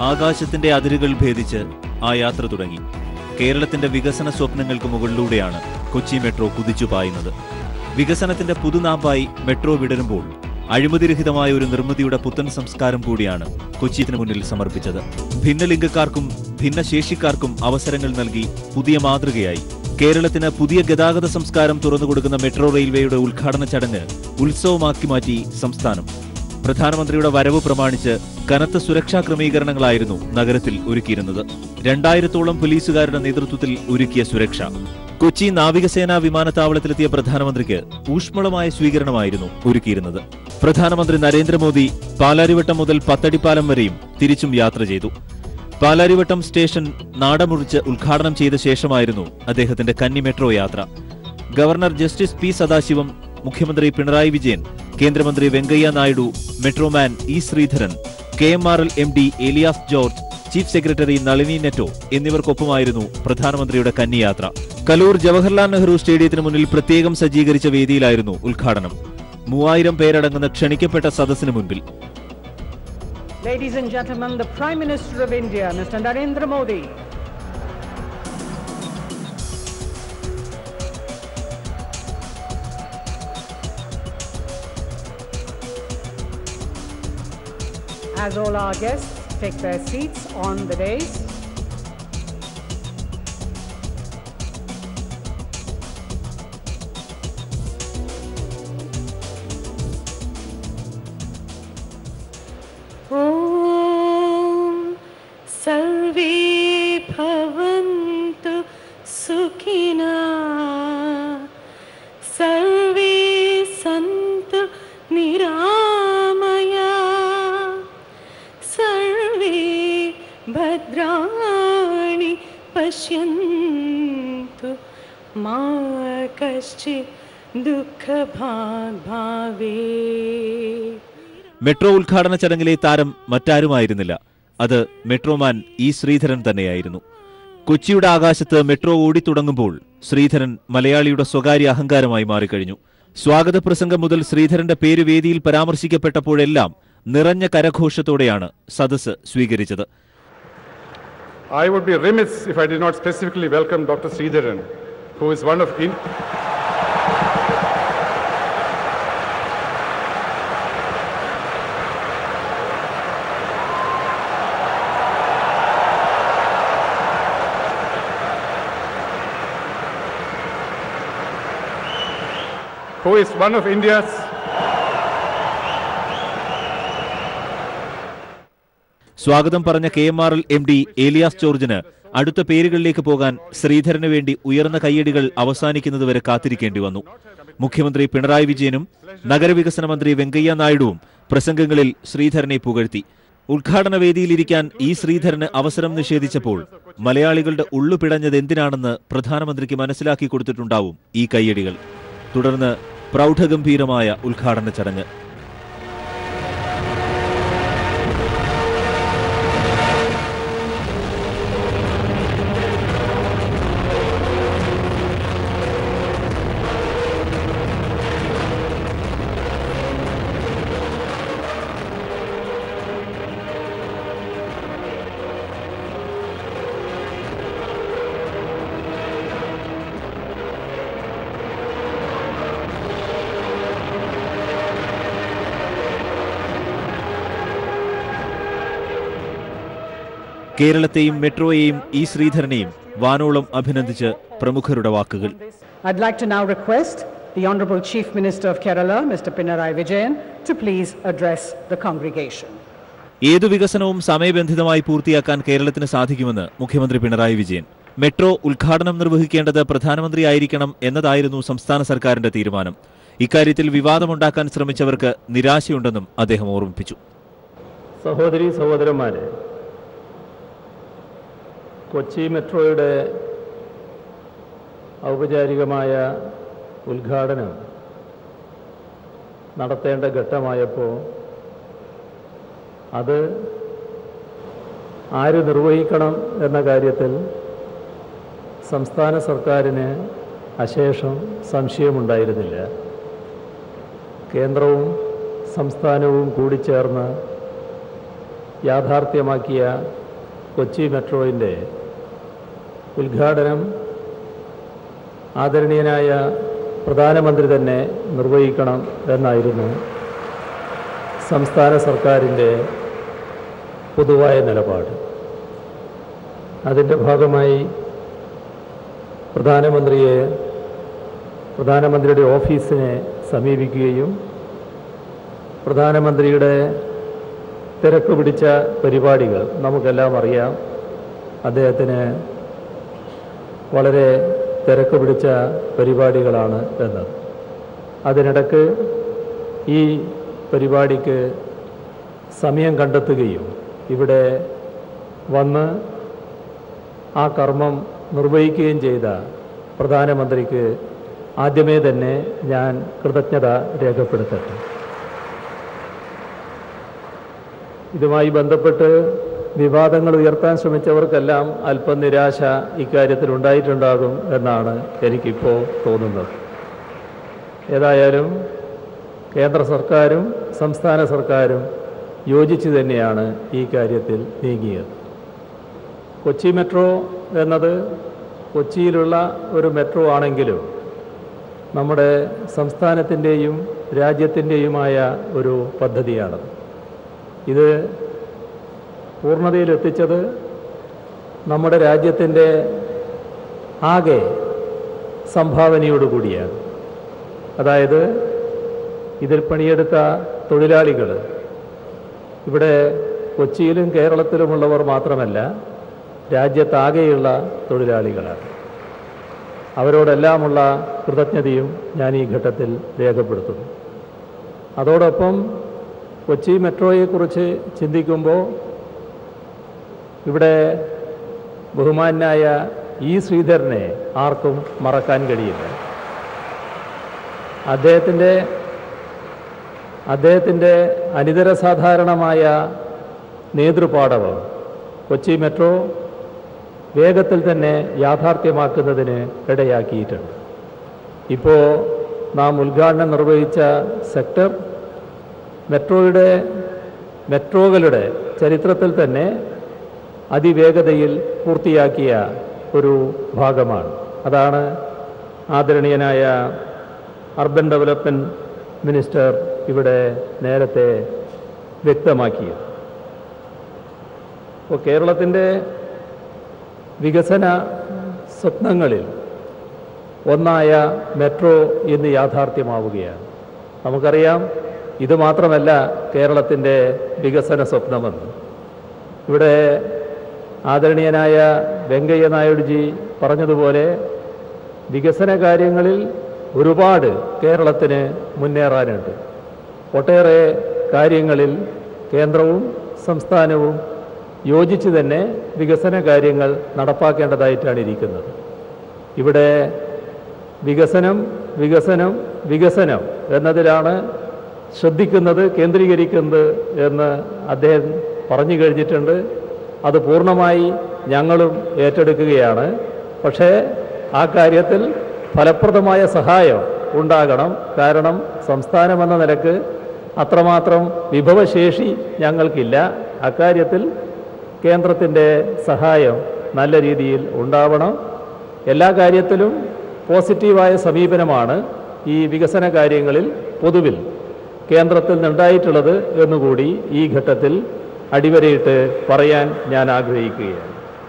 ആകാശത്തിന്റെ അതിരുകൾ ഭേദിച്ച് ആ യാത്ര തുടങ്ങി. കേരളത്തിന്റെ വികസന സ്വപ്നങ്ങൾക്ക് മുകളിലൂടെയാണ് കൊച്ചി മെട്രോ കുതിച്ചു പായുന്നത്. വികസനത്തിന്റെ പുതുനാമ്പായി മെട്രോ വിടരുമ്പോൾ അഴിമതിരഹിതമായ ഒരു നിർമ്മിതിയുടെ പുത്തൻ സംസ്കാരം കൂടിയാണ് കൊച്ചിത്തിന് മുന്നിൽ സമർപ്പിച്ചത്. ഭിന്നലിംഗക്കാർക്കും ഭിന്നശേഷിക്കാർക്കും അവസരങ്ങൾ നൽകി പുതിയ മാതൃകയായി കേരളത്തിന് പുതിയ ഗതാഗത സംസ്കാരം തുറന്നുകൊടുക്കുന്ന മെട്രോ റെയിൽവേയുടെ ഉദ്ഘാടന ചടങ്ങ് ഉത്സവമാക്കി മാറ്റി സംസ്ഥാനം. പ്രധാനമന്ത്രിയുടെ വരവ് പ്രമാണിച്ച് കനത്ത സുരക്ഷാ ക്രമീകരണങ്ങളായിരുന്നു നഗരത്തിൽ ഒരുക്കിയിരുന്നത്. 2000-ഓളം പോലീസുകാരുടെ നേതൃത്വത്തിൽ ഒരുക്കിയ സുരക്ഷ. കൊച്ചി നാവികസേനാ വിമാനത്താവളത്തിലെത്തിയ പ്രധാനമന്ത്രിക്ക് ഊഷ്മളമായ സ്വീകരണമായിരുന്നു ഒരുക്കിയിരുന്നത്. പ്രധാനമന്ത്രി നരേന്ദ്രമോദി പാലാരിവട്ടം മുതൽ പത്തടിപ്പാലം വരെയും തിരിച്ചും യാത്ര ചെയ്തു. പാലാരിവട്ടം സ്റ്റേഷൻ നാടമുറിച്ച് ഉദ്ഘാടനം ചെയ്ത ശേഷമായിരുന്നു അദ്ദേഹത്തിന്റെ കന്നി മെട്രോ യാത്ര. ഗവർണർ ജസ്റ്റിസ് പി സദാശിവം, മുഖ്യമന്ത്രി പിണറായി വിജയൻ, കേന്ദ്രമന്ത്രി Venkaiah Naidu, metro man E Sreedharan, KMRL MD Elias George, chief secretary Nalini Netto എന്നിവർക്കൊപ്പമായിരുന്നു പ്രധാനമന്ത്രിയുടെ കന്നിയാത്ര. കലൂർ ജവഹർലാൽ നെഹ്റു സ്റ്റേഡിയത്തിന് മുന്നിൽ പ്രത്യേകം സജ്ജീകരിച്ച വേദിയിലായിരുന്നു ഉദ്ഘാടനം. 3000 പേരടങ്ങുന്ന ക്ഷണിക്കപ്പെട്ട സദസ്സിന് മുൻപിൽ Ladies and gentlemen, the Prime Minister of India, Mr. Narendra Modi. As all our guests take their seats on the dais. Om Sarve Bhavantu Sukhina Sarve Santu Niramaya Sarve Bhadrani Pashyantu Ma Kaschit Dukha Bhave. Metro ഉദ്ഘാടന ചടങ്ങിലെ താരം മറ്റാരുമായിരുന്നില്ല, അത് metro man E Sreedharan തന്നെയായിരുന്നു. കൊച്ചിയുടെ ആകാശത്ത് metro ഓടിത്തുടങ്ങുമ്പോൾ Sreedharan മലയാളിയുടെ സ്വകാര്യ അഹങ്കാരമായി മാറിക്കഴിഞ്ഞു. സ്വാഗത പ്രസംഗം മുതൽ ശ്രീധരന്റെ പേര് വേദിയിൽ പരാമർശിക്കപ്പെട്ടപ്പോഴെല്ലാം നിറഞ്ഞ കരഘോഷത്തോടെയാണ് സദസ്സ് സ്വീകരിച്ചത്. I would be remiss if I did not specifically welcome Dr. Sridharan, who is one of India's സ്വാഗതം പറഞ്ഞ KMRL MD ഏലിയാസ് ജോർജിന് അടുത്ത പേരുകളിലേക്ക് പോകാൻ ശ്രീധരന് വേണ്ടി ഉയർന്ന കയ്യടികൾ അവസാനിക്കുന്നതുവരെ കാത്തിരിക്കേണ്ടി വന്നു. മുഖ്യമന്ത്രി പിണറായി വിജയനും നഗരവികസന മന്ത്രി വെങ്കയ്യ നായിഡുവും പ്രസംഗങ്ങളിൽ ശ്രീധരനെ പുകഴ്ത്തി. ഉദ്ഘാടന വേദിയിലിരിക്കാൻ ഇ ശ്രീധരന് അവസരം നിഷേധിച്ചപ്പോൾ മലയാളികളുടെ ഉള്ളു പിടഞ്ഞത് എന്തിനാണെന്ന് പ്രധാനമന്ത്രിക്ക് മനസ്സിലാക്കി കൊടുത്തിട്ടുണ്ടാവും ഈ കയ്യടികൾ. തുടർന്ന് പ്രൗഢഗംഭീരമായ ഉദ്ഘാടന ചടങ്ങ്. കേരളത്തെയും മെട്രോയെയും ഇ ശ്രീധരനെയും വാനോളം അഭിനന്ദിച്ച് പ്രമുഖരുടെ വാക്കുകൾ. I'd like to now request the Honorable Chief Minister of Kerala, Mr. Pinarayi Vijayan, to please address the congregation. ഏതു വികസനവും സമയബന്ധിതമായി പൂർത്തിയാക്കാൻ കേരളത്തിന് സാധിക്കുമെന്ന് മുഖ്യമന്ത്രി പിണറായി വിജയൻ. മെട്രോ ഉദ്ഘാടനം നിർവഹിക്കേണ്ടത് പ്രധാനമന്ത്രിയായിരിക്കണം എന്നതായിരുന്നു സംസ്ഥാന സർക്കാരിന്റെ തീരുമാനം. ഇക്കാര്യത്തിൽ വിവാദമുണ്ടാക്കാൻ ശ്രമിച്ചവർക്ക് നിരാശയുണ്ടെന്നും അദ്ദേഹം ഓർമ്മിപ്പിച്ചു. സഹോദരീ സഹോദരന്മാരെ, കൊച്ചി മെട്രോയുടെ ഔപചാരികമായ ഉദ്ഘാടനം നടത്തേണ്ട ഘട്ടമായപ്പോൾ അത് ആര് നിർവഹിക്കണം എന്ന കാര്യത്തിൽ സംസ്ഥാന സർക്കാരിന് അശേഷം സംശയമുണ്ടായിരുന്നില്ല. കേന്ദ്രവും സംസ്ഥാനവും കൂടിച്ചേർന്ന് യാഥാർത്ഥ്യമാക്കിയ കൊച്ചി മെട്രോയിൻ്റെ ഉദ്ഘാടനം ആദരണീയനായ പ്രധാനമന്ത്രി തന്നെ നിർവഹിക്കണം എന്നായിരുന്നു സംസ്ഥാന സർക്കാരിൻ്റെ പൊതുവായ നിലപാട്. അതിൻ്റെ ഭാഗമായി പ്രധാനമന്ത്രിയുടെ ഓഫീസിനെ സമീപിക്കുകയും പ്രധാനമന്ത്രിയുടെ തിരക്ക് പിടിച്ച പരിപാടികൾ നമുക്കെല്ലാം അറിയാം. അദ്ദേഹത്തിന് വളരെ തിരക്ക് പിടിച്ച പരിപാടികളാണ് എന്നത്. അതിനിടക്ക് ഈ പരിപാടിക്ക് സമയം കണ്ടെത്തുകയും ഇവിടെ വന്ന് ആ കർമ്മം നിർവഹിക്കുകയും ചെയ്ത പ്രധാനമന്ത്രിക്ക് ആദ്യമേ തന്നെ ഞാൻ കൃതജ്ഞത രേഖപ്പെടുത്തട്ടെ. ഇതുമായി ബന്ധപ്പെട്ട് വിവാദങ്ങൾ ഉയർത്താൻ ശ്രമിച്ചവർക്കെല്ലാം അല്പം നിരാശ ഇക്കാര്യത്തിൽ ഉണ്ടായിട്ടുണ്ടാകും എന്നാണ് എനിക്കിപ്പോൾ തോന്നുന്നത്. ഏതായാലും കേന്ദ്ര സർക്കാരും സംസ്ഥാന സർക്കാരും യോജിച്ച് തന്നെയാണ് ഈ കാര്യത്തിൽ നീങ്ങിയത്. കൊച്ചി മെട്രോ എന്നത് കൊച്ചിയിലുള്ള ഒരു മെട്രോ ആണെങ്കിലും നമ്മുടെ സംസ്ഥാനത്തിൻ്റെയും രാജ്യത്തിൻ്റെയുമായ ഒരു പദ്ധതിയാണ്. ഇത് പൂർണ്ണതയിലെത്തിച്ചത് നമ്മുടെ രാജ്യത്തിൻ്റെ ആകെ സംഭാവനയോടുകൂടിയാണ്. അതായത് ഇതിൽ പണിയെടുത്ത തൊഴിലാളികൾ ഇവിടെ കൊച്ചിയിലും കേരളത്തിലുമുള്ളവർ മാത്രമല്ല, രാജ്യത്താകെയുള്ള തൊഴിലാളികളാണ്. അവരോടെല്ലാമുള്ള കൃതജ്ഞതയും ഞാൻ ഈ ഘട്ടത്തിൽ രേഖപ്പെടുത്തുന്നു. അതോടൊപ്പം കൊച്ചി മെട്രോയെക്കുറിച്ച് ചിന്തിക്കുമ്പോൾ ഇവിടെ ബഹുമാന്യനായ ഇ ശ്രീധരനെ ആർക്കും മറക്കാൻ കഴിയില്ല. അദ്ദേഹത്തിൻ്റെ അനിതരസാധാരണമായ നേതൃപാടവം കൊച്ചി മെട്രോ വേഗത്തിൽ തന്നെ യാഥാർത്ഥ്യമാക്കുന്നതിന് ഇടയാക്കിയിട്ടുണ്ട്. ഇപ്പോൾ നാം ഉദ്ഘാടനം നിർവഹിച്ച സെക്ടർ മെട്രോകളുടെ ചരിത്രത്തിൽ തന്നെ അതിവേഗതയിൽ പൂർത്തിയാക്കിയ ഒരു ഭാഗമാണ്. അതാണ് ആദരണീയനായ അർബൻ ഡെവലപ്മെൻറ്റ് മിനിസ്റ്റർ ഇവിടെ നേരത്തെ വ്യക്തമാക്കിയത്. അപ്പോൾ കേരളത്തിൻ്റെ വികസന സ്വപ്നങ്ങളിൽ ഒന്നായ മെട്രോ ഇന്ന് യാഥാർത്ഥ്യമാവുകയാണ്. നമുക്കറിയാം, ഇത് മാത്രമല്ല കേരളത്തിൻ്റെ വികസന സ്വപ്നമെന്ന്. ഇവിടെ ആദരണീയനായ വെങ്കയ്യ നായിഡുജി പറഞ്ഞതുപോലെ വികസന കാര്യങ്ങളിൽ ഒരുപാട് കേരളത്തിന് മുന്നേറാനുണ്ട്. ഒട്ടേറെ കാര്യങ്ങളിൽ കേന്ദ്രവും സംസ്ഥാനവും യോജിച്ച് തന്നെ വികസന കാര്യങ്ങൾ നടപ്പാക്കേണ്ടതായിട്ടാണ് ഇരിക്കുന്നത്. ഇവിടെ വികസനം വികസനം വികസനം എന്നതിലാണ് ശ്രദ്ധിക്കുന്നത്, കേന്ദ്രീകരിക്കുന്നത് എന്ന് അദ്ദേഹം പറഞ്ഞു കഴിഞ്ഞിട്ടുണ്ട്. അത് പൂർണ്ണമായി ഞങ്ങളും ഏറ്റെടുക്കുകയാണ്. പക്ഷേ ആ കാര്യത്തിൽ ഫലപ്രദമായ സഹായം ഉണ്ടാകണം. കാരണം സംസ്ഥാനമെന്ന നിലക്ക് അത്രമാത്രം വിഭവശേഷി ഞങ്ങൾക്കില്ല. അക്കാര്യത്തിൽ കേന്ദ്രത്തിൻ്റെ സഹായം നല്ല രീതിയിൽ ഉണ്ടാവണം. എല്ലാ കാര്യത്തിലും പോസിറ്റീവായ സമീപനമാണ് ഈ വികസന കാര്യങ്ങളിൽ പൊതുവിൽ കേന്ദ്രത്തിൽ നിന്നുണ്ടായിട്ടുള്ളത് എന്നുകൂടി ഈ ഘട്ടത്തിൽ അടിവരയിട്ട് പറയാൻ ഞാൻ ആഗ്രഹിക്കുകയാണ്.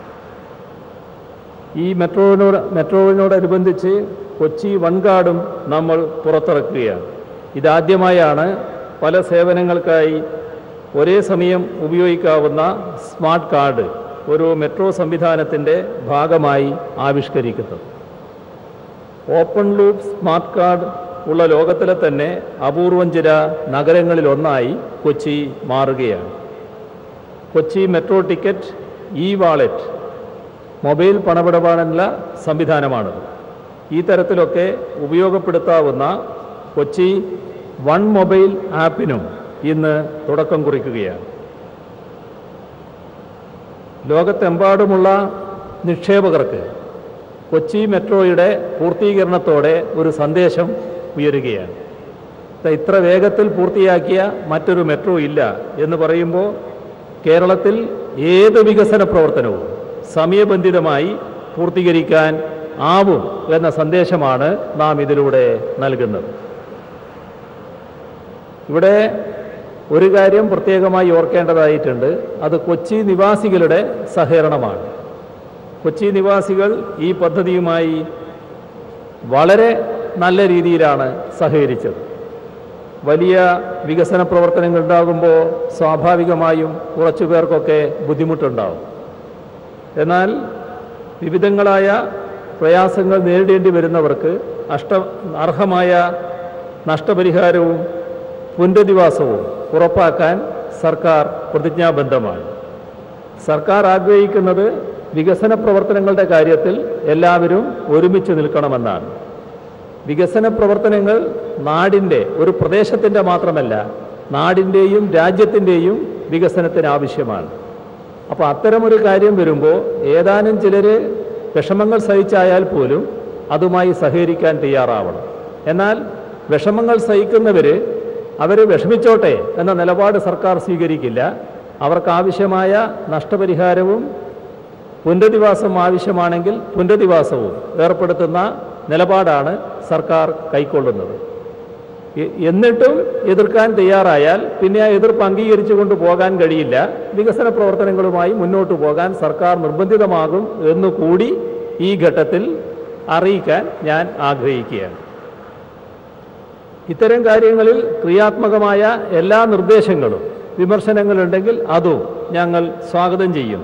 ഈ മെട്രോവിനോടനുബന്ധിച്ച് കൊച്ചി വൺകാർഡും നമ്മൾ പുറത്തിറക്കുകയാണ്. ഇതാദ്യമായാണ് പല സേവനങ്ങൾക്കായി ഒരേ സമയം ഉപയോഗിക്കാവുന്ന സ്മാർട്ട് കാർഡ് ഒരു മെട്രോ സംവിധാനത്തിൻ്റെ ഭാഗമായി ആവിഷ്കരിക്കുന്നത്. ഓപ്പൺ ലൂപ്പ് സ്മാർട്ട് കാർഡ് ഉള്ള ലോകത്തിലെ തന്നെ അപൂർവം ചില നഗരങ്ങളിലൊന്നായി കൊച്ചി മാറുകയാണ്. Kochi metro ticket E wallet mobile പണമിടപാടിനുള്ള സംവിധാനമാണത്. ഈ തരത്തിലൊക്കെ ഉപയോഗപ്പെടുത്താവുന്ന കൊച്ചി വൺ മൊബൈൽ ആപ്പിനും ഇന്ന് തുടക്കം കുറിക്കുകയാണ്. ലോകത്തെമ്പാടുമുള്ള നിക്ഷേപകർക്ക് കൊച്ചി മെട്രോയുടെ പൂർത്തീകരണത്തോടെ ഒരു സന്ദേശം ഉയരുകയാണ്. ഇത്ര വേഗത്തിൽ പൂർത്തിയാക്കിയ മറ്റൊരു മെട്രോ ഇല്ല എന്ന് പറയുമ്പോൾ കേരളത്തിൽ ഏത് വികസന പ്രവർത്തനവും സമയബന്ധിതമായി പൂർത്തീകരിക്കാൻ ആവും എന്ന സന്ദേശമാണ് നാം ഇതിലൂടെ നൽകുന്നത്. ഇവിടെ ഒരു കാര്യം പ്രത്യേകമായി ഓർക്കേണ്ടതായിട്ടുണ്ട്. അത് കൊച്ചി നിവാസികളുടെ സഹകരണമാണ്. കൊച്ചി നിവാസികൾ ഈ പദ്ധതിയുമായി വളരെ നല്ല രീതിയിലാണ് സഹകരിച്ചത്. വലിയ വികസന പ്രവർത്തനങ്ങൾ ഉണ്ടാകുമ്പോൾ സ്വാഭാവികമായും കുറച്ചു പേർക്കൊക്കെ ബുദ്ധിമുട്ടുണ്ടാവും. എന്നാൽ വിവിധങ്ങളായ പ്രയാസങ്ങൾ നേരിടേണ്ടി വരുന്നവർക്ക് അർഹമായ നഷ്ടപരിഹാരവും പുനരധിവാസവും ഉറപ്പാക്കാൻ സർക്കാർ പ്രതിജ്ഞാബദ്ധമാണ്. സർക്കാർ ആഗ്രഹിക്കുന്നത് വികസന പ്രവർത്തനങ്ങളുടെ കാര്യത്തിൽ എല്ലാവരും ഒരുമിച്ച് നിൽക്കണമെന്നാണ്. വികസന പ്രവർത്തനങ്ങൾ നാടിൻ്റെ, ഒരു പ്രദേശത്തിൻ്റെ മാത്രമല്ല, നാടിൻ്റെയും രാജ്യത്തിൻ്റെയും വികസനത്തിന് ആവശ്യമാണ്. അപ്പോൾ അത്തരമൊരു കാര്യം വരുമ്പോൾ ഏതാനും ചിലർ വിഷമങ്ങൾ സഹിച്ചായാൽ പോലും അതുമായി സഹകരിക്കാൻ തയ്യാറാവണം. എന്നാൽ വിഷമങ്ങൾ സഹിക്കുന്നവർ അവർ വിഷമിച്ചോട്ടെ എന്ന നിലപാട് സർക്കാർ സ്വീകരിക്കില്ല. അവർക്കാവശ്യമായ നഷ്ടപരിഹാരവും പുനരധിവാസം ആവശ്യമാണെങ്കിൽ പുനരധിവാസവും ഏർപ്പെടുത്തുന്ന നിലപാടാണ് സർക്കാർ കൈക്കൊള്ളുന്നത്. എന്നിട്ടും എതിർക്കാൻ തയ്യാറായാൽ പിന്നെ ആ എതിർപ്പ് അംഗീകരിച്ചുകൊണ്ട് പോകാൻ കഴിയില്ല. വികസന പ്രവർത്തനങ്ങളുമായി മുന്നോട്ട് പോകാൻ സർക്കാർ നിർബന്ധിതമാകും എന്നുകൂടി ഈ ഘട്ടത്തിൽ അറിയിക്കാൻ ഞാൻ ആഗ്രഹിക്കുകയാണ്. ഇത്തരം കാര്യങ്ങളിൽ ക്രിയാത്മകമായ എല്ലാ നിർദ്ദേശങ്ങളും വിമർശനങ്ങളുണ്ടെങ്കിൽ അതും ഞങ്ങൾ സ്വാഗതം ചെയ്യും.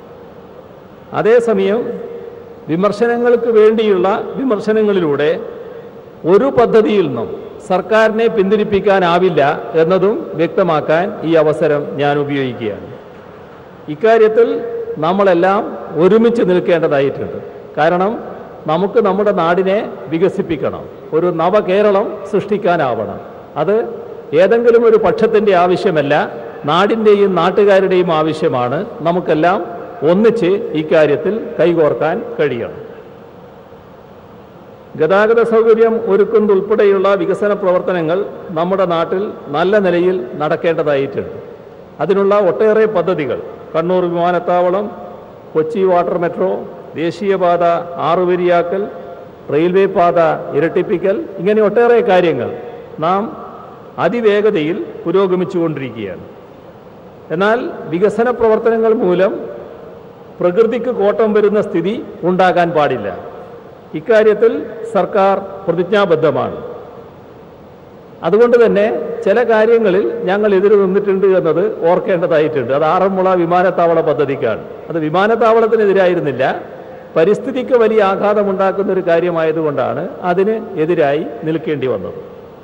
അതേസമയം വിമർശനങ്ങൾക്ക് വേണ്ടിയുള്ള വിമർശനങ്ങളിലൂടെ ഒരു പദ്ധതിയിൽ നിന്നും സർക്കാരിനെ പിന്തിരിപ്പിക്കാനാവില്ല എന്നതും വ്യക്തമാക്കാൻ ഈ അവസരം ഞാൻ ഉപയോഗിക്കുകയാണ്. ഇക്കാര്യത്തിൽ നമ്മളെല്ലാം ഒരുമിച്ച് നിൽക്കേണ്ടതായിട്ടുണ്ട്. കാരണം നമുക്ക് നമ്മുടെ നാടിനെ വികസിപ്പിക്കണം, ഒരു നവകേരളം സൃഷ്ടിക്കാനാവണം. അത് ഏതെങ്കിലും ഒരു പക്ഷത്തിൻ്റെ ആവശ്യമല്ല, നാടിൻ്റെയും നാട്ടുകാരുടെയും ആവശ്യമാണ്. നമുക്കെല്ലാം ഒന്നിച്ച് ഇക്കാര്യത്തിൽ കൈകോർക്കാൻ കഴിയണം. ഗതാഗത സൗകര്യം ഒരുക്കുന്നതുൾപ്പെടെയുള്ള വികസന പ്രവർത്തനങ്ങൾ നമ്മുടെ നാട്ടിൽ നല്ല നിലയിൽ നടക്കേണ്ടതായിട്ടുണ്ട്. അതിനുള്ള ഒട്ടേറെ പദ്ധതികൾ, കണ്ണൂർ വിമാനത്താവളം, കൊച്ചി വാട്ടർ മെട്രോ, ദേശീയപാത 6 വരിയാക്കൽ, റെയിൽവേ പാത ഇരട്ടിപ്പിക്കൽ, ഇങ്ങനെ ഒട്ടേറെ കാര്യങ്ങൾ നാം അതിവേഗതയിൽ പുരോഗമിച്ചുകൊണ്ടിരിക്കുകയാണ്. എന്നാൽ വികസന പ്രവർത്തനങ്ങൾ മൂലം പ്രകൃതിക്ക് കോട്ടം വരുന്ന സ്ഥിതി ഉണ്ടാകാൻ പാടില്ല. ഇക്കാര്യത്തിൽ സർക്കാർ പ്രതിജ്ഞാബദ്ധമാണ്. അതുകൊണ്ട് തന്നെ ചില കാര്യങ്ങളിൽ ഞങ്ങൾ എതിര് നിന്നിട്ടുണ്ട് എന്നത് ഓർക്കേണ്ടതായിട്ടുണ്ട്. അത് ആറന്മുള വിമാനത്താവള പദ്ധതിക്കാണ്. അത് വിമാനത്താവളത്തിനെതിരായിരുന്നില്ല, പരിസ്ഥിതിക്ക് വലിയ ആഘാതമുണ്ടാക്കുന്ന ഒരു കാര്യമായതുകൊണ്ടാണ് അതിന് എതിരായി നിൽക്കേണ്ടി വന്നത്.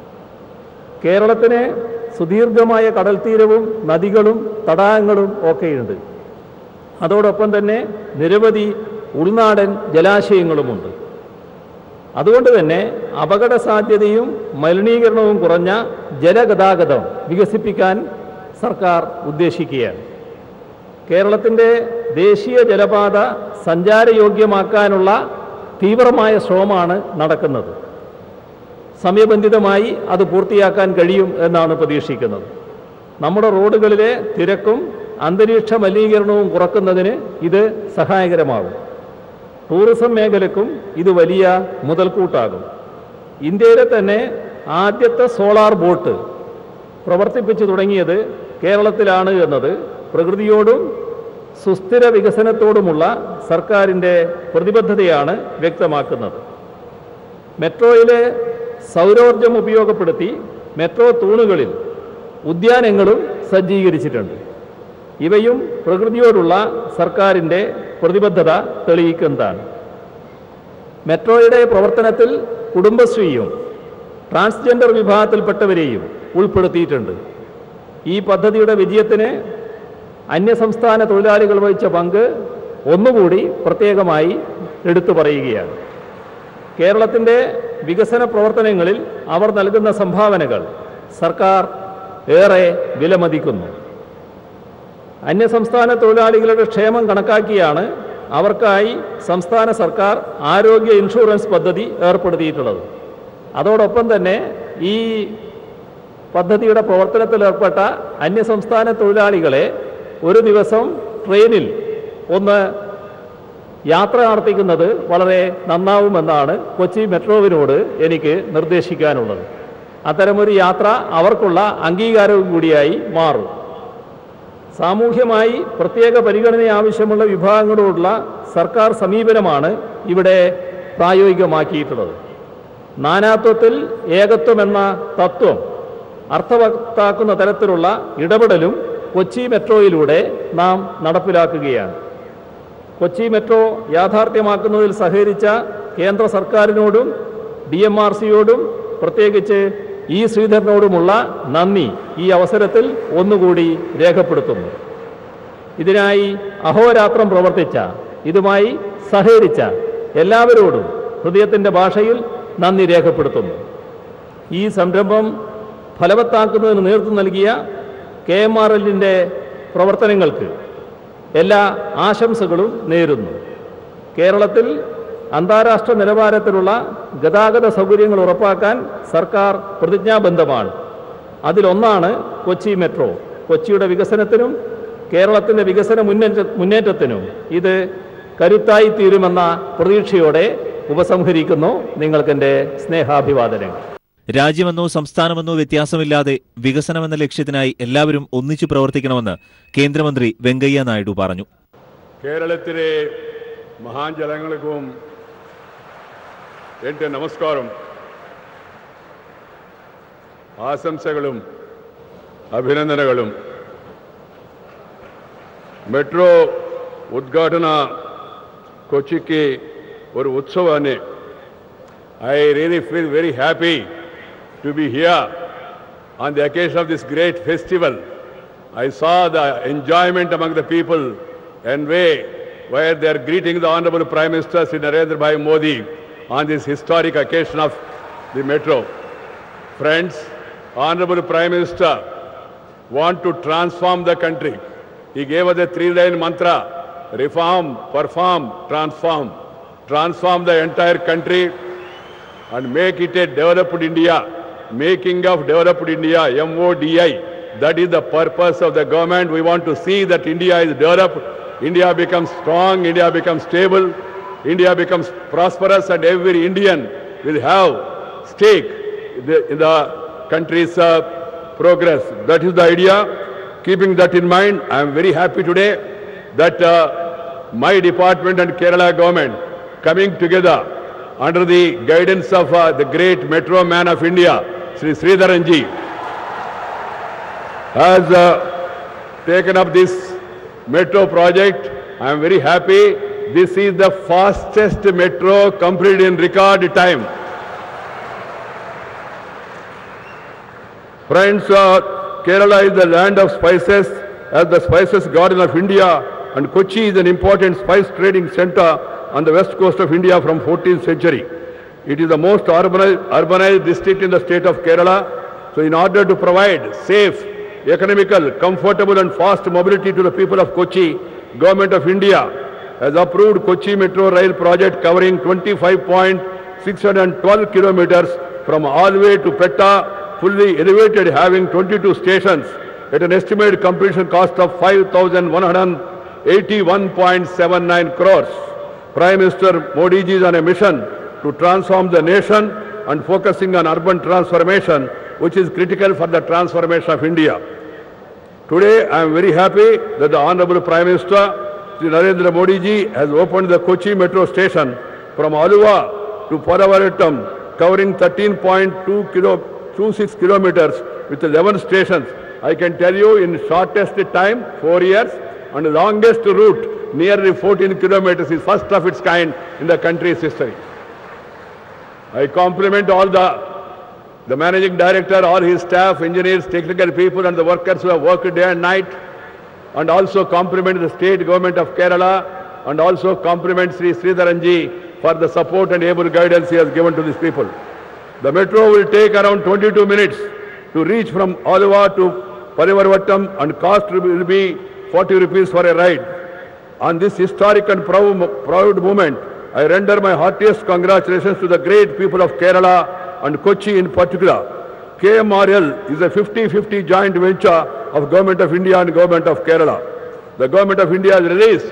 കേരളത്തിന് സുദീർഘമായ കടൽത്തീരവും നദികളും തടാകങ്ങളും ഒക്കെയുണ്ട്. അതോടൊപ്പം തന്നെ നിരവധി ഉൾനാടൻ ജലാശയങ്ങളുമുണ്ട്. അതുകൊണ്ട് തന്നെ അപകട സാധ്യതയും മലിനീകരണവും കുറഞ്ഞ ജലഗതാഗതം വികസിപ്പിക്കാൻ സർക്കാർ ഉദ്ദേശിക്കുകയാണ്. കേരളത്തിൻ്റെ ദേശീയ ജലപാത സഞ്ചാരയോഗ്യമാക്കാനുള്ള തീവ്രമായ ശ്രമമാണ് നടക്കുന്നത്. സമയബന്ധിതമായി അത് പൂർത്തിയാക്കാൻ കഴിയും എന്നാണ് പ്രതീക്ഷിക്കുന്നത്. നമ്മുടെ റോഡുകളിലെ തിരക്കും അന്തരീക്ഷ മലിനീകരണവും കുറക്കുന്നതിന് ഇത് സഹായകരമാകും. ടൂറിസം മേഖലയ്ക്കും ഇത് വലിയ മുതൽക്കൂട്ടാകും. ഇന്ത്യയിലെ തന്നെ ആദ്യത്തെ സോളാർ ബോട്ട് പ്രവർത്തിപ്പിച്ചു തുടങ്ങിയത് കേരളത്തിലാണ് എന്നത് പ്രകൃതിയോടും സുസ്ഥിര വികസനത്തോടുമുള്ള സർക്കാരിൻ്റെ പ്രതിബദ്ധതയാണ് വ്യക്തമാക്കുന്നത്. മെട്രോയിലെ സൗരോർജം ഉപയോഗപ്പെടുത്തി മെട്രോ തൂണുകളിൽ ഉദ്യാനങ്ങളും സജ്ജീകരിച്ചിട്ടുണ്ട്. ഇവയും പ്രകൃതിയോടുള്ള സർക്കാരിൻ്റെ പ്രതിബദ്ധത തെളിയിക്കുന്നതാണ്. മെട്രോയുടെ പ്രവർത്തനത്തിൽ കുടുംബശ്രീയും ട്രാൻസ്ജെൻഡർ വിഭാഗത്തിൽപ്പെട്ടവരെയും ഉൾപ്പെടുത്തിയിട്ടുണ്ട്. ഈ പദ്ധതിയുടെ വിജയത്തിന് അന്യസംസ്ഥാന തൊഴിലാളികൾ വഹിച്ച പങ്ക് ഒന്നുകൂടി പ്രത്യേകമായി എടുത്തു പറയുകയാണ്. കേരളത്തിൻ്റെ വികസന പ്രവർത്തനങ്ങളിൽ അവർ നൽകുന്ന സംഭാവനകൾ സർക്കാർ ഏറെ വിലമതിക്കുന്നു. അന്യസംസ്ഥാന തൊഴിലാളികളുടെ ക്ഷേമം കണക്കാക്കിയാണ് അവർക്കായി സംസ്ഥാന സർക്കാർ ആരോഗ്യ ഇൻഷുറൻസ് പദ്ധതി ഏർപ്പെടുത്തിയിട്ടുള്ളത്. അതോടൊപ്പം തന്നെ ഈ പദ്ധതിയുടെ പ്രവർത്തനത്തിൽ ഏർപ്പെട്ട അന്യസംസ്ഥാന തൊഴിലാളികളെ ഒരു ദിവസം ട്രെയിനിൽ ഒന്ന് യാത്ര നടത്തിക്കുന്നത് വളരെ നന്നാവുമെന്നാണ് കൊച്ചി മെട്രോവിനോട് എനിക്ക് നിർദ്ദേശിക്കാനുള്ളത്. അത്തരമൊരു യാത്ര അവർക്കുള്ള അംഗീകാരവും കൂടിയായി മാറും. സാമൂഹ്യമായി പ്രത്യേക പരിഗണന ആവശ്യമുള്ള വിഭാഗങ്ങളോടുള്ള സർക്കാർ സമീപനമാണ് ഇവിടെ പ്രായോഗികമാക്കിയിട്ടുള്ളത്. നാനാത്വത്തിൽ ഏകത്വമെന്ന തത്വം അർത്ഥവത്താക്കുന്ന തരത്തിലുള്ള ഇടപെടലും കൊച്ചി മെട്രോയിലൂടെ നാം നടപ്പിലാക്കുകയാണ്. കൊച്ചി മെട്രോ യാഥാർത്ഥ്യമാക്കുന്നതിൽ സഹകരിച്ച കേന്ദ്ര സർക്കാരിനോടും DMRCയോടും പ്രത്യേകിച്ച് ഇ ശ്രീധരനോടുമുള്ള നന്ദി ഈ അവസരത്തിൽ ഒന്നുകൂടി രേഖപ്പെടുത്തുന്നു. ഇതിനായി അഹോരാത്രം പ്രവർത്തിച്ച, ഇതുമായി സഹകരിച്ച എല്ലാവരോടും ഹൃദയത്തിൻ്റെ ഭാഷയിൽ നന്ദി രേഖപ്പെടുത്തുന്നു. ഈ സംരംഭം ഫലവത്താക്കുന്നതിന് നേതൃത്വം നൽകിയ KMRLന്റെ പ്രവർത്തനങ്ങൾക്ക് എല്ലാ ആശംസകളും നേരുന്നു. കേരളത്തിൽ അന്താരാഷ്ട്ര നിലവാരത്തിലുള്ള ഗതാഗത സൗകര്യങ്ങൾ ഉറപ്പാക്കാൻ സർക്കാർ പ്രതിജ്ഞാബദ്ധമാണ്. അതിലൊന്നാണ് കൊച്ചി മെട്രോ. കൊച്ചിയുടെ വികസനത്തിനും കേരളത്തിൻ്റെ വികസന മുന്നേറ്റത്തിനും ഇത് കരുത്തായി തീരുമെന്ന പ്രതീക്ഷയോടെ ഉപസംഹരിക്കുന്നു. നിങ്ങൾക്കെൻ്റെ സ്നേഹാഭിവാദനങ്ങൾ. രാജ്യമെന്നോ സംസ്ഥാനമെന്നോ വ്യത്യാസമില്ലാതെ വികസനമെന്ന ലക്ഷ്യത്തിനായി എല്ലാവരും ഒന്നിച്ചു പ്രവർത്തിക്കണമെന്ന് കേന്ദ്രമന്ത്രി വെങ്കയ്യ നായിഡു പറഞ്ഞു. കേരളത്തിലെ മഹാജനങ്ങൾക്കും എൻ്റെ നമസ്കാരം, ആശംസകളും അഭിനന്ദനങ്ങളും. മെട്രോ ഉദ്ഘാടന കൊച്ചിക്ക് ഒരു ഉത്സവമാണ്. I really feel very happy to be here on the occasion of this great festival. I saw the enjoyment among the people and where they are greeting the Honorable Prime Minister Shri Narendra Bhai Modi on this historic occasion of the metro. Friends, Honorable Prime Minister want to transform the country. He gave us a 3-line mantra: reform, perform, transform. Transform the entire country and make it a developed India. Making of developed India, MODI. That is the purpose of the government. We want to see that India is developed, India becomes strong, India becomes stable, India becomes prosperous, and every Indian will have stake in the country's progress. That is the idea. Keeping that in mind, I am very happy today that my department and Kerala government coming together under the guidance of the great metro man of India, Shri Sridharan ji, has taken up this metro project. I am very happy. This is the fastest metro completed in record time. Friends, Kerala is the land of spices, as the spices garden of India, and Kochi is an important spice trading center on the west coast of India from 14th century. It is the most urbanized district in the state of Kerala. So in order to provide safe, economical, comfortable and fast mobility to the people of Kochi, Government of India has approved Kochi Metro Rail project covering 25.612 kilometers from Alway to Petta, fully elevated, having 22 stations at an estimated completion cost of 5,181.79 crores. Prime Minister Modi ji is on a mission to transform the nation and focusing on urban transformation, which is critical for the transformation of India. Today, I am very happy that the Honorable Prime Minister Shri Narendra Modi ji has opened the Kochi Metro Station from Aluva to Padavarattam, covering 13.26 kilometers with 11 stations. I can tell you in shortest time, 4 years, and the longest route, nearly 14 kilometers, is first of its kind in the country's history. I compliment all the managing director, all his staff, engineers, technical people and the workers who have worked day and night, and also compliment the state government of Kerala, and also compliment Shri Sridharan ji for the support and able guidance he has given to these people. The metro will take around 22 minutes to reach from Aluva to Parivarvattam, and cost will be 40 rupees for a ride. On this historic and proud moment, I render my heartiest congratulations to the great people of Kerala and Kochi in particular. KMRL is a 50-50 joint venture of Government of India and Government of Kerala. the Government of India has released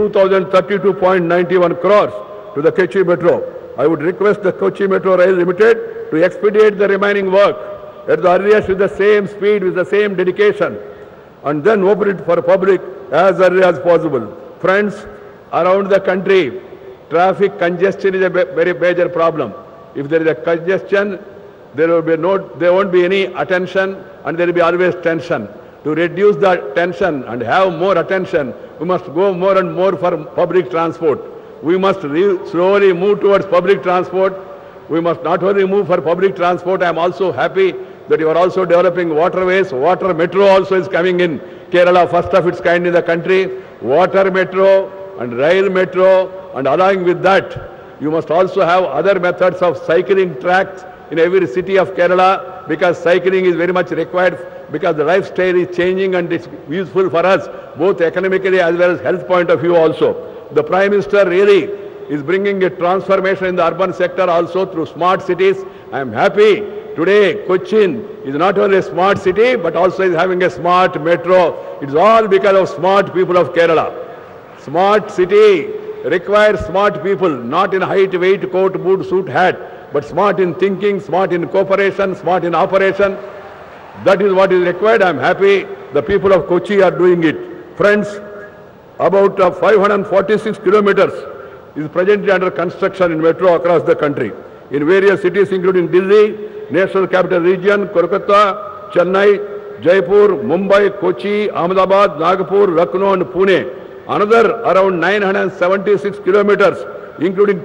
2,032.91 crores to the Kochi Metro. I would request the Kochi Metro Rail Limited to expedite the remaining work at the earliest with the same speed, with the same dedication, and then open it for public as early as possible. Friends, around the country, traffic congestion is a very major problem. If there is a congestion, there won't be any attention, and there will be always tension. To reduce the tension and have more attention, we must go more and more for public transport. We must slowly move towards public transport. We must not only move for public transport, I am also happy that you are also developing waterways. Water metro also is coming in Kerala, first of its kind in the country. Water metro and rail metro, and along with that, you must also have other methods of cycling tracks in every city of Kerala, because cycling is very much required, because the lifestyle is changing and it's useful for us, both economically as well as health point of view also. The Prime Minister really is bringing a transformation in the urban sector also through smart cities. I am happy today Cochin is not only a smart city, but also is having a smart metro. It's all because of smart people of Kerala. Smart city requires smart people, not in height, weight, coat, boot, suit, hat, but smart in thinking, smart in cooperation, smart in operation. That is what is required. I am happy the people of Kochi are doing it. Friends, about 546 kilometers is presently under construction in metro across the country. In various cities including Delhi, National Capital Region, Kolkata, Chennai, Jaipur, Mumbai, Kochi, Ahmedabad, Nagpur, Lucknow and Pune. Another around 976 kilometers, including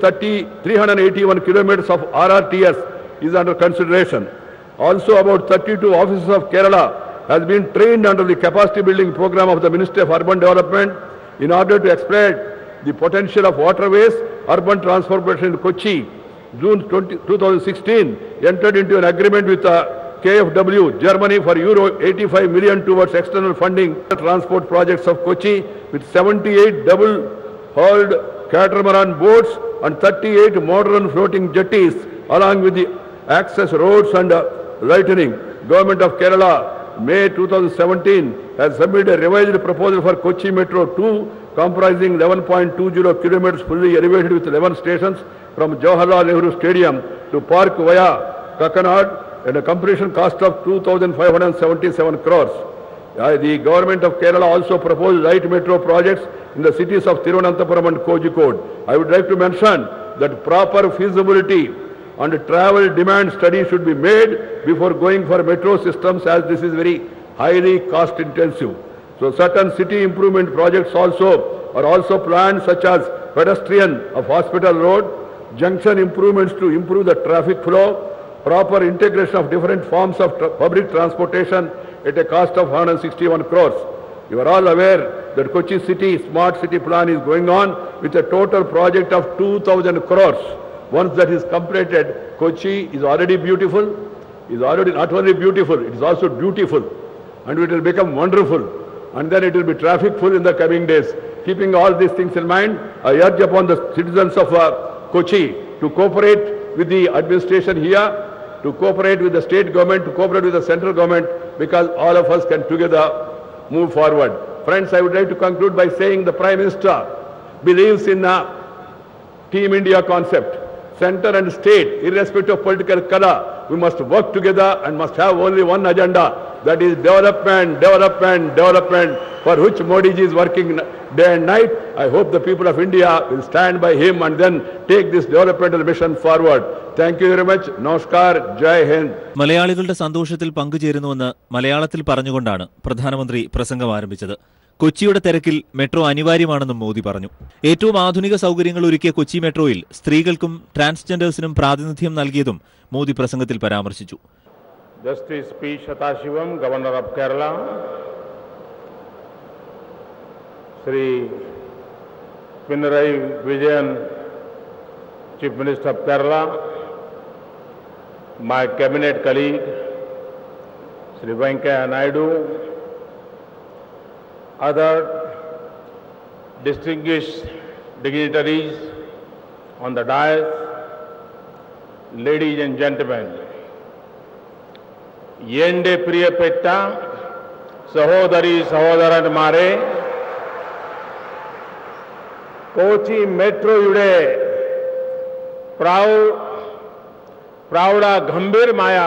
381 kilometers of RRTS is under consideration. Also about 32 officers of Kerala has been trained under the capacity building program of the Ministry of Urban Development in order to exploit the potential of waterways, urban transportation in Kochi. June 2016 entered into an agreement with KfW, Germany for euro 85 million towards external funding transport projects of Kochi with 78 double-hulled catamaran boats and 38 modern floating jetties along with the access roads and lightning. Government of Kerala, May 2017, has submitted a revised proposal for Kochi Metro 2 comprising 11.20 kilometers fully elevated with 11 stations from Jawaharlal Nehru Stadium to Park via Kakanad at a completion cost of 2,577 crores. The government of Kerala also proposed light metro projects in the cities of Thiruvananthapuram and Kozhikode. I would like to mention that proper feasibility and travel demand study should be made before going for metro systems, as this is very highly cost intensive. So certain city improvement projects are also planned, such as pedestrian of Hospital Road, junction improvements to improve the traffic flow, proper integration of different forms of public transportation at a cost of 161 crores. You are all aware that Kochi City Smart City Plan is going on with a total project of 2,000 crores. Once that is completed, Kochi is already beautiful, is already not only beautiful, it is also beautiful, and it will become wonderful, and then it will be traffic full in the coming days. Keeping all these things in mind, I urge upon the citizens of Kochi to cooperate with the administration here, to cooperate with the state government, to cooperate with the central government, because all of us can together move forward. Friends, I would like to conclude by saying the Prime Minister believes in a Team India concept. Center and state, irrespective of political color, we must work together and must have only one agenda, that is development, development, development, for which Modi ji is working day and night. I hope the people of India will stand by him and then take this developmental mission forward. Thank you very much. Namaskar. Jai Hind. മലയാളികളുടെ സന്തോഷത്തിൽ പങ്കുചേരുന്നുവെന്ന് മലയാളത്തിൽ പറഞ്ഞുകൊണ്ടാണ് പ്രധാനമന്ത്രി പ്രസംഗം ആരംഭിച്ചത്. കൊച്ചിയുടെ തിരക്കിൽ metro അനിവാര്യമാണെന്നും മോദി പറഞ്ഞു. ഏറ്റവും ആധുനിക സൗകര്യങ്ങൾ ഒരുക്കിയ കൊച്ചി മെട്രോയിൽ സ്ത്രീകൾക്കും ട്രാൻസ്ജെൻഡേഴ്സിനും പ്രാതിനിധ്യം നൽകിയതും മോദി പ്രസംഗത്തിൽ പരാമർശിച്ചു. Justice P. Shatashivam, Governor of Kerala, Sri Pinarayi Vijayan, Chief Minister of Kerala, my cabinet colleague, Sri Venkaiah Naidu, other distinguished dignitaries on the dais, ladies and gentlemen, Yende Priya Petta, Sahodari Sahodaran Mare, Kochi മെട്രോയുടെ പ്രൗഢ ഗംഭീരമായ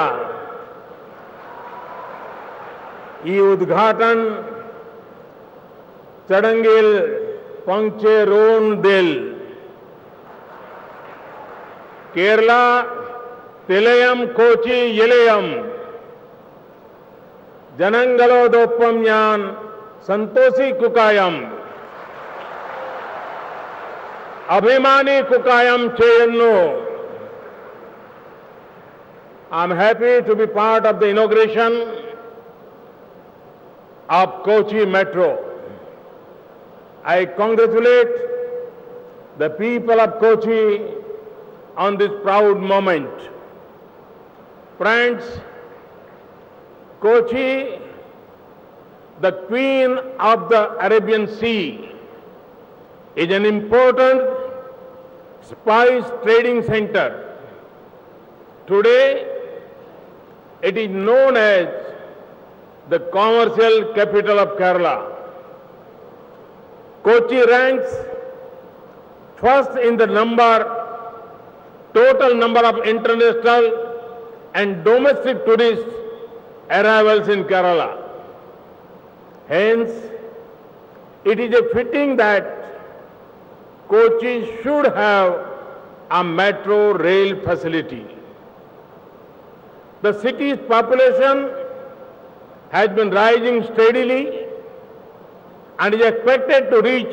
ഈ ഉദ്ഘാടൻ ചടങ്ങിൽ പങ്കുചേരുന്നതിൽ Kerala തിലയം Cauchy ഇലയം ജനങ്ങളോടൊപ്പം ഞാൻ സന്തോഷിക്കുകയും അഭിമാനിക്കുകയും ചെയ്യുന്നു. I'm happy to be part of the inauguration of Kochi Metro. I congratulate the people of Kochi on this proud moment. Friends, Kochi, the Queen of the Arabian Sea, is an important spice trading center. Today, it is known as the commercial capital of Kerala. Kochi ranks first in the total number of international and domestic tourist arrivals in Kerala. Hence, it is a fitting that Kochi should have a metro rail facility. The city's population has been rising steadily and is expected to reach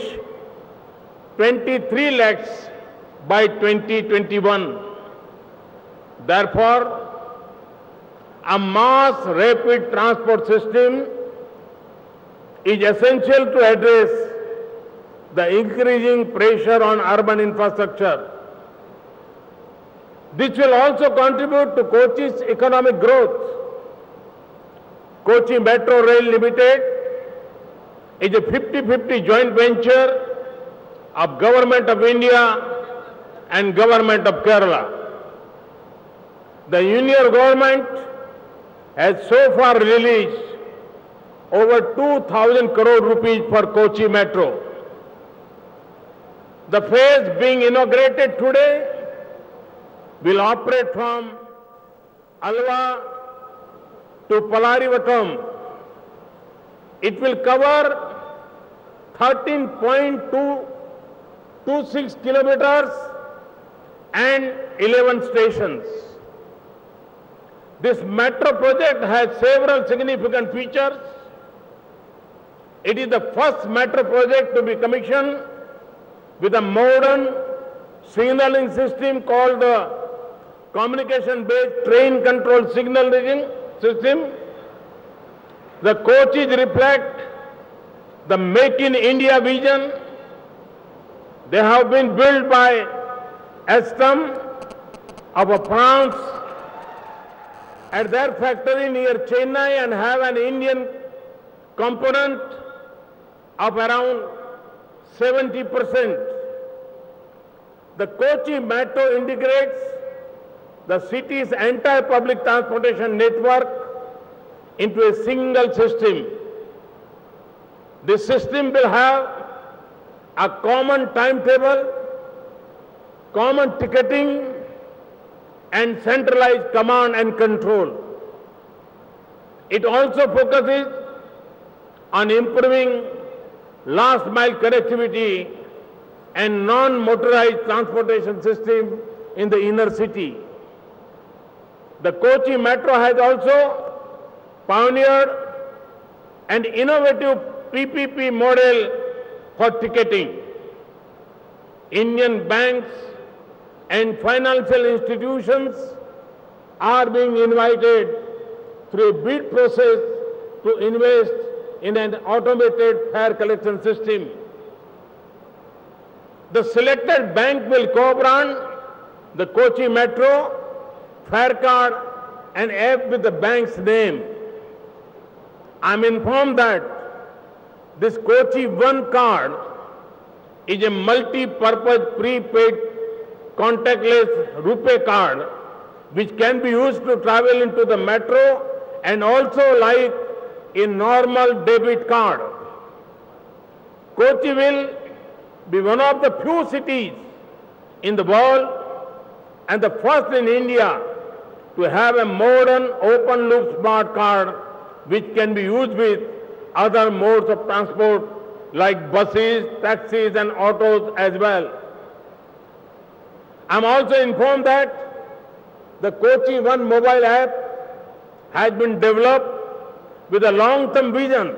23 lakhs by 2021. Therefore, a mass rapid transport system is essential to address the increasing pressure on urban infrastructure. This will also contribute to Kochi's economic growth. Kochi Metro Rail Limited is a 50-50 joint venture of Government of India and Government of Kerala. The Union government has so far released over 2,000 crore rupees for Kochi Metro. The phase being inaugurated today will operate from Alva to Palarivattam. It will cover 13.226 kilometers and 11 stations. This metro project has several significant features. It is the first metro project to be commissioned with a modern signaling system called the communication-based train control signaling system. The coaches reflect the Make in India vision. They have been built by Alstom of France at their factory near Chennai and have an Indian component of around 70%. The Kochi Metro integrates the city's entire public transportation network into a single system. This system will have a common timetable, common ticketing, and centralized command and control. It also focuses on improving last mile connectivity and non-motorized transportation system in the inner city. The Kochi Metro has also pioneered an innovative PPP model for ticketing. Indian banks and financial institutions are being invited through a bid process to invest in an automated fare collection system. The selected bank will co-brand the Kochi Metro fare card and app with the bank's name. I am informed that this Kochi One card is a multi-purpose prepaid contactless RuPay card which can be used to travel into the metro and also like a normal debit card. Kochi will be one of the few cities in the world and the first in India to have a modern open-loop smart card which can be used with other modes of transport like buses, taxis and autos as well. I'm also informed that the Kochi One mobile app has been developed with a long-term vision.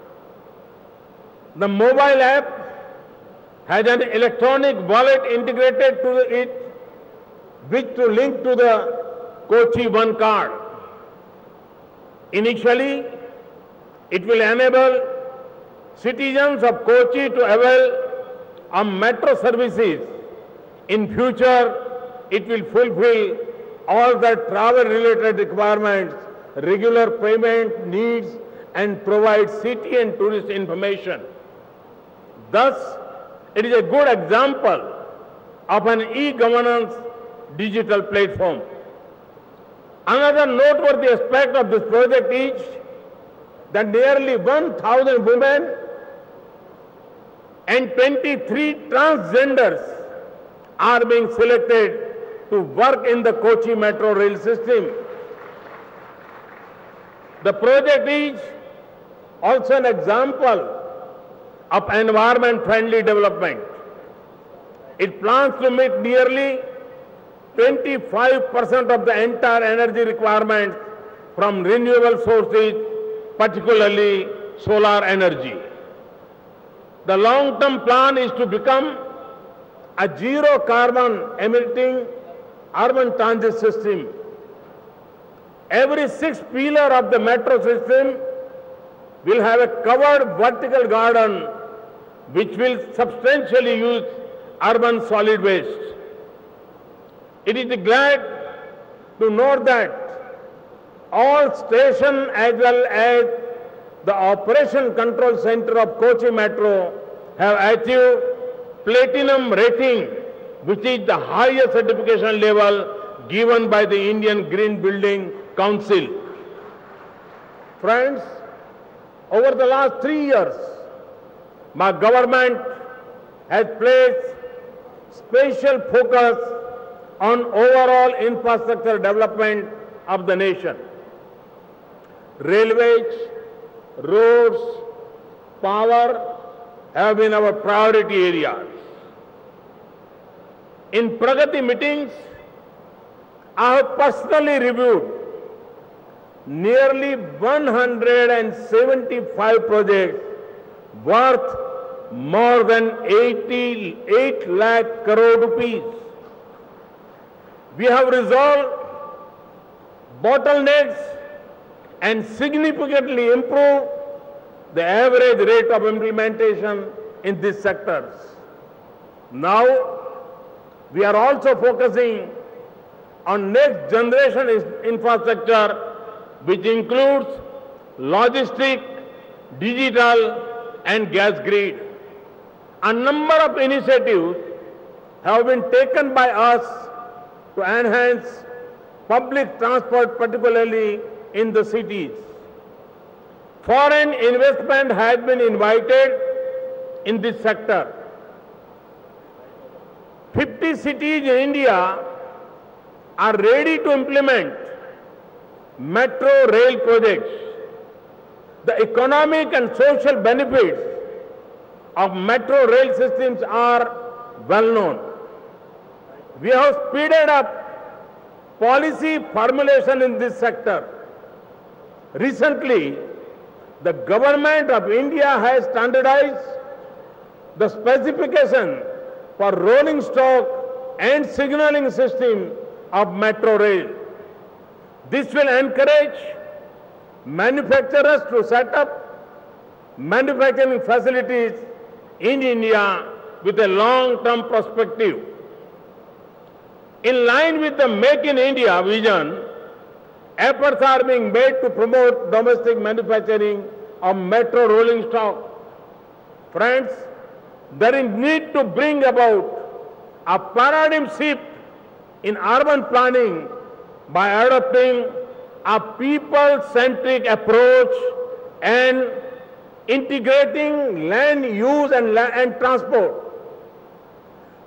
The mobile app has an electronic wallet integrated to it, which to link to the Kochi One card. Initially, it will enable citizens of Kochi to avail of metro services. In future, it will fulfill all the travel-related requirements, regular payment needs, and provide city and tourist information. Thus, it is a good example of an e-governance digital platform. Another noteworthy aspect of this project is that nearly 1,000 women and 23 transgenders are being selected to work in the Kochi Metro Rail system. The project is also an example of environment-friendly development. It plans to meet nearly 25% of the entire energy requirements from renewable sources, particularly solar energy. The long-term plan is to become a zero-carbon emitting urban transit system. Every 6 pillar of the metro system will have a covered vertical garden which will substantially use urban solid waste. It is glad to note that all station as well as the Operation Control Center of Kochi Metro have achieved Platinum rating, which is the highest certification level given by the Indian Green Building Council. Friends, over the last 3 years, my government has placed special focus on overall infrastructure development of the nation. Railways, roads, power have been our priority areas. In Pragati meetings, I have personally reviewed nearly 175 projects worth more than 88 lakh crore rupees. We have resolved bottlenecks and significantly improved the average rate of implementation in these sectors. Now, we are also focusing on next generation infrastructure, which includes logistic, digital, and gas grid. A number of initiatives have been taken by us to enhance public transport, particularly in the cities. Foreign investment has been invited in this sector. 50 cities in India are ready to implement metro rail projects. The economic and social benefits of metro rail systems are well known. We have speeded up policy formulation in this sector. Recently, the government of India has standardized the specification for rolling stock and signaling system of metro rail. This will encourage manufacturers to set up manufacturing facilities in India with a long-term perspective. In line with the Make in India vision, efforts are being made to promote domestic manufacturing of metro rolling stock. Friends, there is need to bring about a paradigm shift in urban planning by adopting a people-centric approach and integrating land use and transport.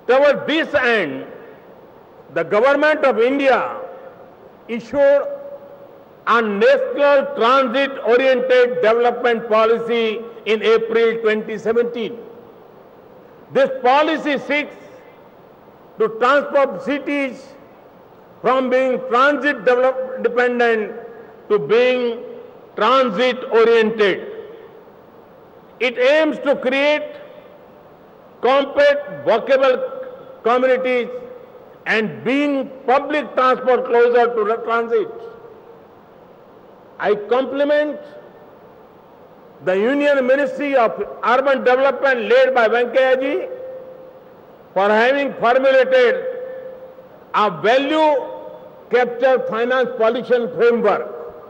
Toward this end, the Government of India issued a national transit-oriented development policy in April 2017. This policy seeks to transform cities from being transit dependent to being transit-oriented. It aims to create compact, walkable communities and bring public transport closer to the transit. I compliment the Union Ministry of Urban Development led by Venkaiah Ji for having formulated a value capture finance pollution framework.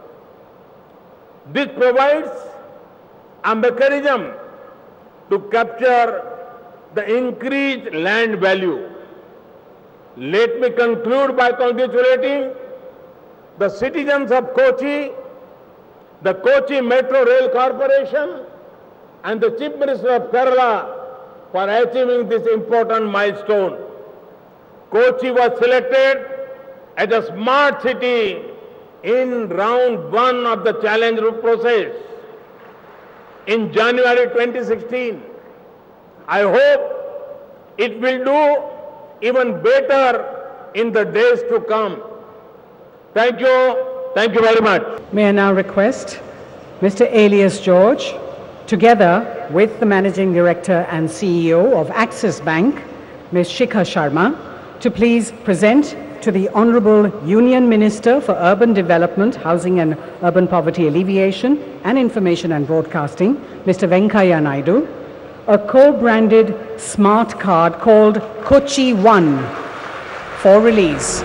This provides a mechanism to capture the increased land value. Let me conclude by congratulating the citizens of Kochi, the Kochi Metro Rail Corporation, and the Chief Minister of Kerala for achieving this important milestone. Kochi was selected as a smart city in round 1 of the challenge process in January 2016. I hope it will do even better in the days to come. Thank you. Thank you very much. May I now request Mr. Elias George, together with the Managing Director and CEO of Axis Bank, Ms. Shikha Sharma, to please present to the Honourable Union Minister for Urban Development, Housing and Urban Poverty Alleviation and Information and Broadcasting, Mr. Venkaiah Naidu, a co-branded smart card called Kochi One for release.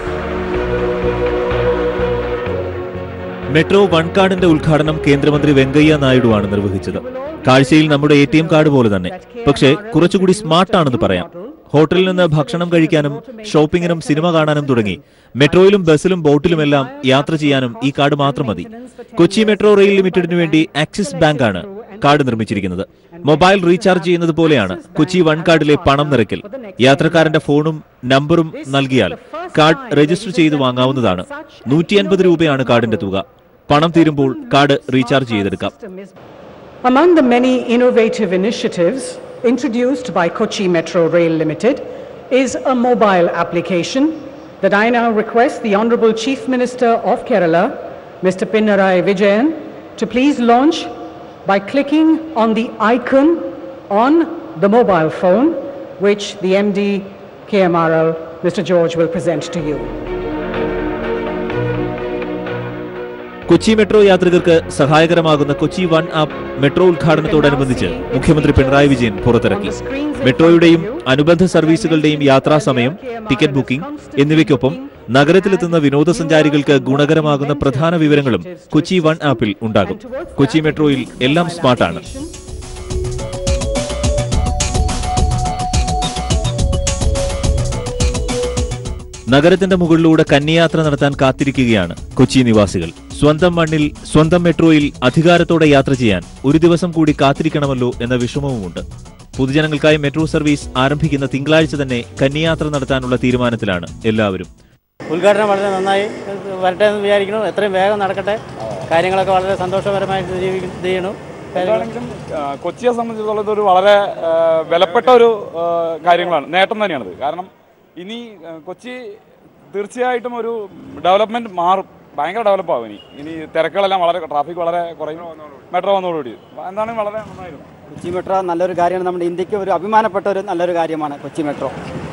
Metro one കാർഡിന്റെ ഉദ്ഘാടനം കേന്ദ്രമന്ത്രി വെങ്കയ്യ നായിഡുവാണ് നിർവഹിച്ചത്. കാഴ്ചയിൽ നമ്മുടെ ATM card പോലെ തന്നെ, പക്ഷേ കുറച്ചുകൂടി സ്മാർട്ടാണെന്ന് പറയാം. ഹോട്ടലിൽ നിന്ന് ഭക്ഷണം കഴിക്കാനും ഷോപ്പിങ്ങിനും സിനിമ കാണാനും തുടങ്ങി മെട്രോയിലും ബസ്സിലും ബോട്ടിലുമെല്ലാം യാത്ര ചെയ്യാനും ഈ കാർഡ് മാത്രം മതി. കൊച്ചി മെട്രോ റെയിൽ ലിമിറ്റഡിനു വേണ്ടി ആക്സിസ് ബാങ്കാണ് കാർഡ് നിർമ്മിച്ചിരിക്കുന്നത്. മൊബൈൽ റീചാർജ് ചെയ്യുന്നത് പോലെയാണ് കൊച്ചി വൺ കാർഡിലെ പണം നിറയ്ക്കൽ. യാത്രക്കാരന്റെ ഫോണും നമ്പറും നൽകിയാൽ കാർഡ് രജിസ്റ്റർ ചെയ്ത് വാങ്ങാവുന്നതാണ്. 150 രൂപയാണ് കാർഡിന്റെ തുക. പണം തീരുമ്പോൾ കാർഡ് റീചാർജ് ചെയ്തെടുക്കാം. Among the many innovative initiatives introduced by Kochi Metro Rail Limited is a mobile application that I now request the Honourable Chief Minister of Kerala, Mr. Pinarayi Vijayan, to please launch by clicking on the icon on the mobile phone, which the MD KMRL, Mr. George, will present to you. Kochi metro യാത്രികർക്ക് സഹായകരമാകുന്ന Kochi one app metro ഉദ്ഘാടനത്തോടനുബന്ധിച്ച് മുഖ്യമന്ത്രി പിണറായി വിജയൻ പുറത്തിറക്കി. മെട്രോയുടെയും അനുബന്ധ സർവീസുകളുടെയും യാത്രാസമയം, ticket booking എന്നിവയ്ക്കൊപ്പം നഗരത്തിലെത്തുന്ന വിനോദസഞ്ചാരികൾക്ക് ഗുണകരമാകുന്ന പ്രധാന വിവരങ്ങളും കൊച്ചി വൺ ആപ്പിൽ ഉണ്ടാകും. കൊച്ചി മെട്രോയിൽ എല്ലാം സ്മാർട്ടാണ്. നഗരത്തിന്റെ മുകളിലൂടെ കന്നിയാത്ര നടത്താൻ കാത്തിരിക്കുകയാണ് കൊച്ചി നിവാസികൾ. സ്വന്തം മണ്ണിൽ സ്വന്തം മെട്രോയിൽ അധികാരത്തോടെ യാത്ര ചെയ്യാൻ ഒരു ദിവസം കൂടി കാത്തിരിക്കണമല്ലോ എന്ന വിഷമവുമുണ്ട്. പൊതുജനങ്ങൾക്കായി മെട്രോ സർവീസ് ആരംഭിക്കുന്ന തിങ്കളാഴ്ച തന്നെ കന്നിയാത്ര നടത്താനുള്ള തീരുമാനത്തിലാണ് എല്ലാവരും. ഉദ്ഘാടനം വളരെ നന്നായി വരട്ടെ എന്ന് വിചാരിക്കുന്നു. എത്രയും വേഗം നടക്കട്ടെ. കാര്യങ്ങളൊക്കെ വളരെ സന്തോഷകരമായിട്ട് ചെയ്യണം. കൊച്ചിയെ സംബന്ധിച്ചിടത്തോളം ഇതൊരു വളരെ വിലപ്പെട്ട ഒരു കാര്യങ്ങളാണ്, നേട്ടം തന്നെയാണിത്. കാരണം ഇനി കൊച്ചി തീർച്ചയായിട്ടും ഒരു ഡെവലപ്മെന്റ് മാറും, ഭയങ്കര ഡെവലപ്പാകും. ഇനി തിരക്കുകളെല്ലാം വളരെ, ട്രാഫിക് വളരെ കുറയും മെട്രോ വന്നതോടുകൂടി. എന്താണ് വളരെ നന്നായിരുന്നു. കൊച്ചി മെട്രോ നല്ലൊരു കാര്യമാണ്. നമ്മുടെ ഇന്ത്യക്ക് ഒരു അഭിമാനപ്പെട്ട ഒരു നല്ലൊരു കാര്യമാണ് കൊച്ചി മെട്രോ.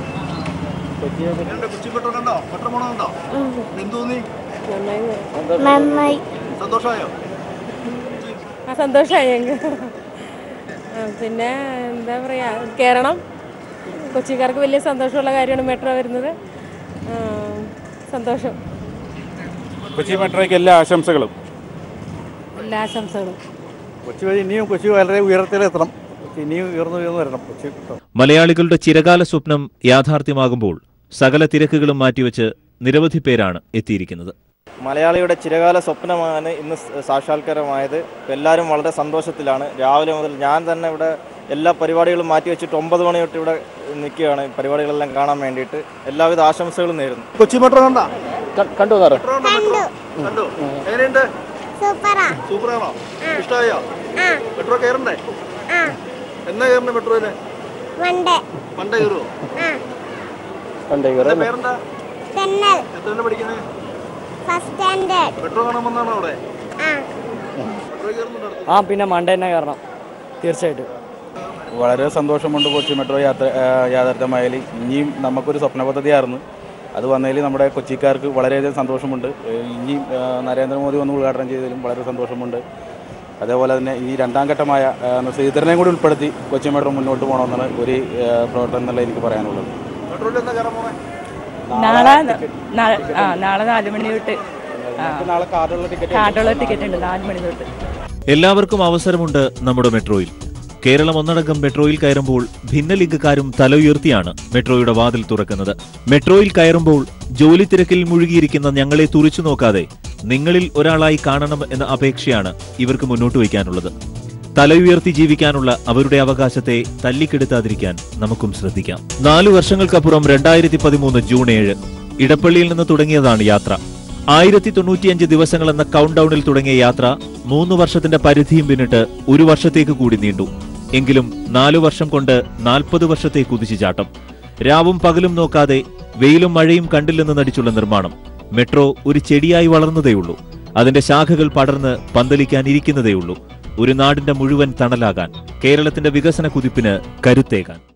സന്തോഷമായി. പിന്നെ എന്താ പറയാ, കേരളം കൊച്ചിക്കാർക്ക് വലിയ സന്തോഷമുള്ള കാര്യമാണ് മെട്രോ വരുന്നത്. സന്തോഷം. കൊച്ചി മെട്രോയ്ക്ക് എല്ലാ ആശംസകളും. എല്ലാ ആശംസകളും. കൊച്ചി വഴി ഇനിയും കൊച്ചി വളരെ ഉയരത്തിലെത്തണം. ഇനിയും ഉയർന്നു വരണം കൊച്ചി. മലയാളികളുടെ ചിരകാല സ്വപ്നം യാഥാർത്ഥ്യമാകുമ്പോൾ സകല തിരക്കുകളും മാറ്റിവെച്ച് നിരവധി പേരാണ് എത്തിയിരിക്കുന്നത്. മലയാളിയുടെ ചിരകാല സ്വപ്നമാണ് ഇന്ന് സാക്ഷാത്കാരമായത്. എല്ലാവരും വളരെ സന്തോഷത്തിലാണ്. രാവിലെ മുതൽ ഞാൻ തന്നെ ഇവിടെ എല്ലാ പരിപാടികളും മാറ്റിവെച്ചിട്ട് 9 മണി തൊട്ട് ഇവിടെ നിൽക്കുകയാണ് പരിപാടികളെല്ലാം കാണാൻ വേണ്ടിയിട്ട്. എല്ലാവിധ ആശംസകളും നേരുന്നു. കൊച്ചി മെട്രോ കണ്ടോ? എങ്ങനെയുണ്ട്? സൂപ്പറാണോ? ഇഷ്ടമായോ? മെട്രോ കയറണ്ടേ? എന്നാ കയറണ്ടേ മെട്രോയില്? മണ്ടേ കയറുമോ? പേരെന്താ? എത്ര പഠിക്കുന്നത്? മെട്രോ കാണാൻ വന്നാണോ അവിടെ? പിന്നെ മണ്ടേ തന്നെ കയറണം തീർച്ചയായിട്ടും. വളരെ സന്തോഷമുണ്ട് കൊച്ചി മെട്രോ യാഥാർത്ഥ്യമായാൽ. ഇനിയും നമുക്കൊരു സ്വപ്ന പദ്ധതിയായിരുന്നു, അത് വന്നതിൽ നമ്മുടെ കൊച്ചിക്കാർക്ക് വളരെയധികം സന്തോഷമുണ്ട്. ഇനിയും നരേന്ദ്രമോദി വന്ന് ഉദ്ഘാടനം ചെയ്തതിലും വളരെ സന്തോഷമുണ്ട്. അതേപോലെ തന്നെ ഈ രണ്ടാം ഘട്ടമായ ശ്രീധരനെയും കൂടി ഉൾപ്പെടുത്തി കൊച്ചി മെട്രോ മുന്നോട്ട് പോകണമെന്നാണ് ഒരു പ്രവർത്തനം എന്നുള്ള എനിക്ക് പറയാനുള്ളത്. നാളെ 4 മണി തൊട്ട് കാർഡുള്ള ടിക്കറ്റ് ഉണ്ട്. 4 മണി തൊട്ട് എല്ലാവർക്കും അവസരമുണ്ട് നമ്മുടെ മെട്രോയിൽ. കേരളം ഒന്നടങ്കം മെട്രോയിൽ കയറുമ്പോൾ ഭിന്നലിംഗക്കാരും തല ഉയർത്തിയാണ് മെട്രോയുടെ വാതിൽ തുറക്കുന്നത്. മെട്രോയിൽ കയറുമ്പോൾ ജോലി തിരക്കിൽ മുഴുകിയിരിക്കുന്ന ഞങ്ങളെ തുറിച്ചു നോക്കാതെ നിങ്ങളിൽ ഒരാളായി കാണണം എന്ന അപേക്ഷയാണ് ഇവർക്ക് മുന്നോട്ട് വയ്ക്കാനുള്ളത്. തല ഉയർത്തി ജീവിക്കാനുള്ള അവരുടെ അവകാശത്തെ തല്ലിക്കെടുത്താതിരിക്കാൻ നമുക്കും ശ്രദ്ധിക്കാം. 4 വർഷങ്ങൾക്കപ്പുറം 2013 ജൂൺ 7 ഇടപ്പള്ളിയിൽ നിന്ന് തുടങ്ങിയതാണ് യാത്ര. 1095 ദിവസങ്ങളെന്ന കൗണ്ട് ഡൌണിൽ തുടങ്ങിയ യാത്ര 3 വർഷത്തിന്റെ പരിധിയും പിന്നിട്ട് 1 വർഷത്തേക്ക് കൂടി നീണ്ടു. എങ്കിലും 4 വർഷം കൊണ്ട് 40 വർഷത്തെ കുതിച്ചു ചാട്ടം. രാവും പകലും നോക്കാതെ വെയിലും മഴയും കണ്ടില്ലെന്ന് നടിച്ചുള്ള നിർമ്മാണം. മെട്രോ ഒരു ചെടിയായി വളർന്നതേയുള്ളൂ. അതിന്റെ ശാഖകൾ പടർന്ന് പന്തലിക്കാനിരിക്കുന്നതേയുള്ളൂ. ഒരു നാടിന്റെ മുഴുവൻ തണലാകാൻ, കേരളത്തിന്റെ വികസന കുതിപ്പിന് കരുത്തേകാൻ.